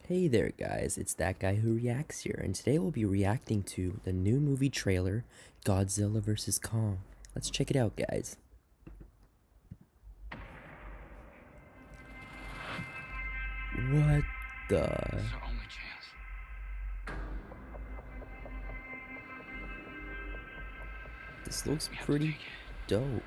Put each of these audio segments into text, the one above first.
Hey there guys, it's that guy who reacts here, and today we'll be reacting to the new movie trailer, Godzilla vs. Kong. Let's check it out, guys. What the? It's our only chance. This looks We have to pretty take it. dope.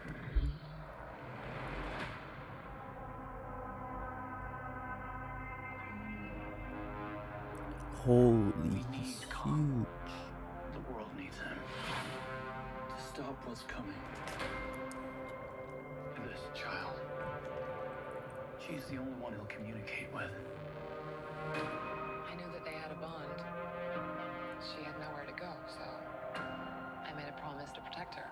Holy, he's huge. The world needs him to stop what's coming. And this child, she's the only one he'll communicate with. I knew that they had a bond. She had nowhere to go, so I made a promise to protect her.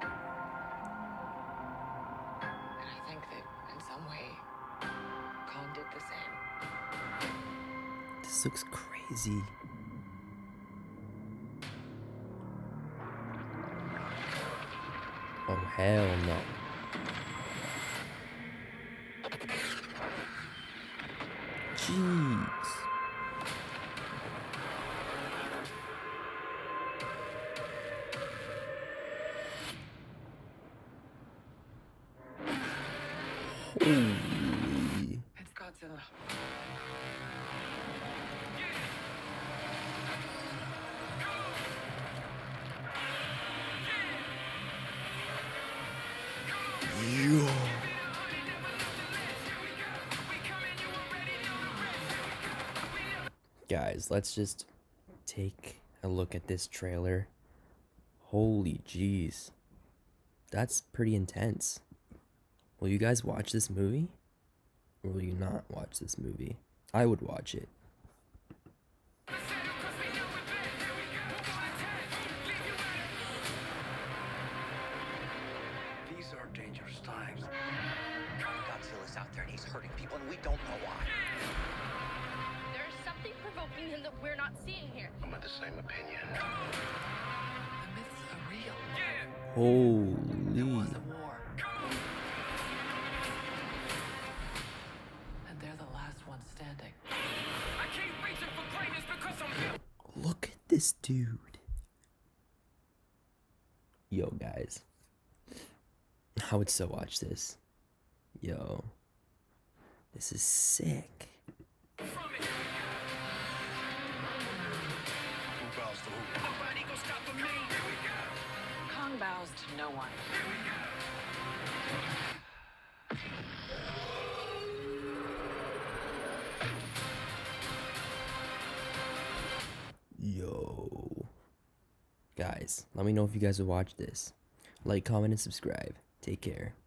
And I think that in some way, Kong did the same. This looks crazy. Oh, hell no. Jeez. Holy. It's Godzilla. Yo. Guys, let's just take a look at this trailer. Holy jeez. That's pretty intense. Will you guys watch this movie? Or will you not watch this movie? I would watch it. These are dangerous times. Godzilla's out there and he's hurting people and we don't know why. There's something provoking him that we're not seeing here. I'm of the same opinion. The myths are real. There Holy. was a war. And they're the last ones standing. I keep reaching for greatness because I'm Look at this dude. Yo, guys. I would so watch this. Yo. This is sick. from it. Who bows to who? Nobody gonna stop me. Here we go. Kong bows to no one. Yo. Guys, let me know if you guys will watch this. Like, comment, and subscribe. Take care.